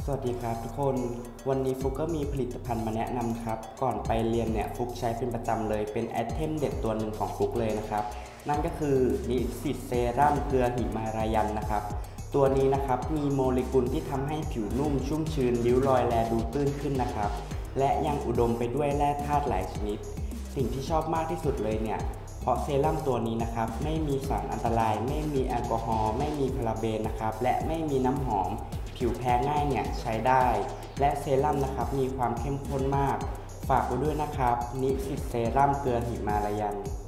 สวัสดีครับทุกคนวันนี้ฟุกก็มีผลิตภัณฑ์มาแนะนำครับก่อนไปเรียนเนี่ยฟุกใช้เป็นประจำเลยเป็นไอเทมเด็ดตัวหนึ่งของฟุกเลยนะครับนั่นก็คือนิสสิตเซรั่มเกลือหิมาลายันนะครับตัวนี้นะครับมีโมเลกุลที่ทำให้ผิวนุ่มชุ่มชื้นริ้วรอยแลดูตื้นขึ้นนะครับและยังอุดมไปด้วยแร่ธาตุหลายชนิดสิ่งที่ชอบมากที่สุดเลยเนี่ยเพราะเซรั่มตัวนี้นะครับไม่มีสารอันตรายไม่มีแอลกอฮอล์ไม่มีพาราเบนนะครับและไม่มีน้ำหอมผิวแพ้ง่ายเนี่ยใช้ได้และเซรั่มนะครับมีความเข้มข้นมากฝากไว้ด้วยนะครับนิสสิตเซรั่มเกลือหิมาลายัน